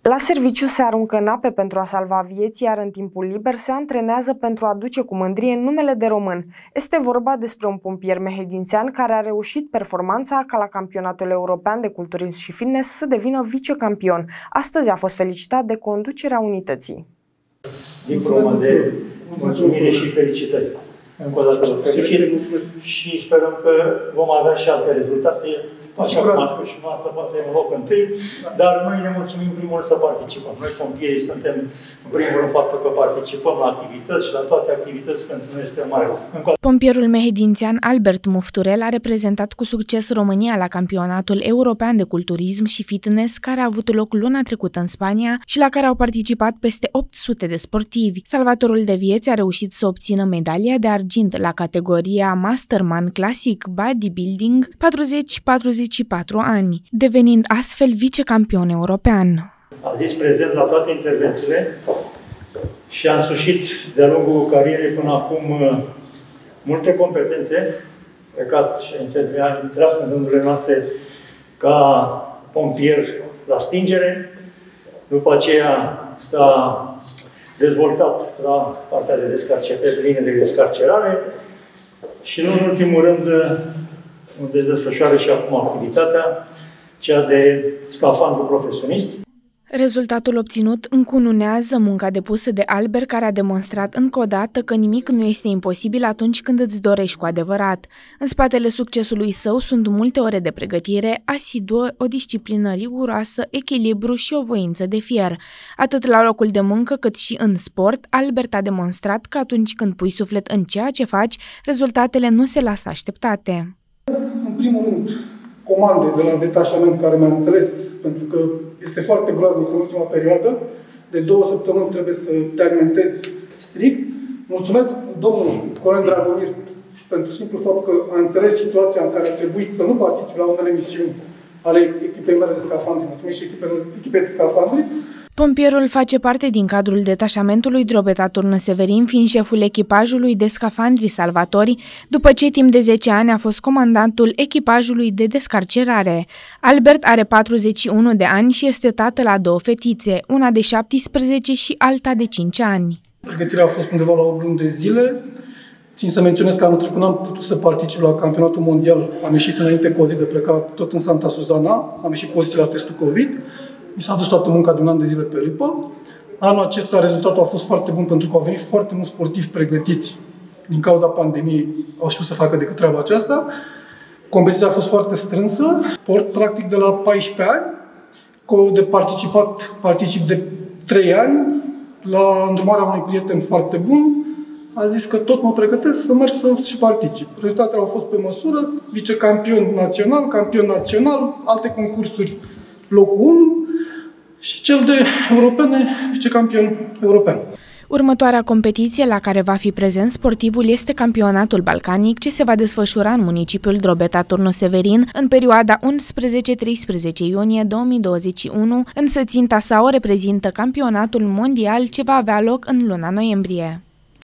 La serviciu se aruncă în ape pentru a salva vieți, iar în timpul liber se antrenează pentru a duce cu mândrie numele de român. Este vorba despre un pompier mehedințean care a reușit performanța ca la Campionatul European de Culturism și Fitness să devină vicecampion. Astăzi a fost felicitat de conducerea unității. Diploma de mulțumire și felicitări. Încă o dată vă felicit și sperăm că vom avea și alte rezultate. Așa cum a spus și noastră, poate în loc întâi, dar noi ne mulțumim primul rând să participăm. Noi, pompierii, suntem în primul rând faptul că participăm la activități și la toate activități pentru noi este mare. Pompierul mehedințean Albert Mufturel a reprezentat cu succes România la Campionatul European de Culturism și Fitness, care a avut loc luna trecută în Spania și la care au participat peste 800 de sportivi. Salvatorul de vieți a reușit să obțină medalia de argint la categoria Masterman Classic Bodybuilding 40-44 ani, devenind astfel vicecampion european. A zis prezent la toate intervențiile și a însușit de-a lungul carierei până acum multe competențe, plecat și a intrat în rândurile noastre ca pompier la stingere, după aceea s-a dezvoltat la partea de descarcerare, pe linie de descarcerare și, nu în ultimul rând, unde își desfășoară și acum activitatea, cea de scafandru profesionist. Rezultatul obținut încununează munca depusă de Albert, care a demonstrat încă o dată că nimic nu este imposibil atunci când îți dorești cu adevărat. În spatele succesului său sunt multe ore de pregătire asiduă, o disciplină riguroasă, echilibru și o voință de fier. Atât la locul de muncă cât și în sport, Albert a demonstrat că atunci când pui suflet în ceea ce faci, rezultatele nu se lasă așteptate. În primul rând, comande de la detașament care mi-a înțeles, pentru că este foarte groaznic în ultima perioadă, de 2 săptămâni trebuie să te alimentezi strict. Mulțumesc domnul Colin Dragomir pentru simplu fapt că a înțeles situația în care a trebuit să nu particip la unele misiuni ale echipei mele de scafandri. Mulțumesc și echipei de scafandri. Pompierul face parte din cadrul detașamentului Drobeta Turnă Severin, fiind șeful echipajului de scafandri salvatori, după ce timp de 10 ani a fost comandantul echipajului de descarcerare. Albert are 41 de ani și este tată la 2 fetițe, una de 17 și alta de 5 ani. Pregătirea a fost undeva la 8 luni de zile. Țin să menționez că anul trecut n-am putut să particip la campionatul mondial. Am ieșit înainte cu o zi de plecat tot în Santa Susana. Am ieșit pozitiv la testul COVID. Mi s-a dus toată munca de un an de zile pe râpă. Anul acesta rezultatul a fost foarte bun pentru că au venit foarte mulți sportivi pregătiți. Din cauza pandemiei au știut să facă decât treaba aceasta. Competiția a fost foarte strânsă. Sport practic de la 14 ani. Particip de 3 ani. La îndrumarea unui prieten foarte bun, a zis că tot mă pregătesc să merg să și particip. Rezultatele au fost pe măsură, vicecampion național, campion național, alte concursuri locul 1 și cel de europene, vicecampion european. Următoarea competiție la care va fi prezent sportivul este Campionatul Balcanic, ce se va desfășura în municipiul Drobeta Turnă Severin în perioada 11-13 iunie 2021, însă ținta sa o reprezintă Campionatul Mondial, ce va avea loc în luna noiembrie.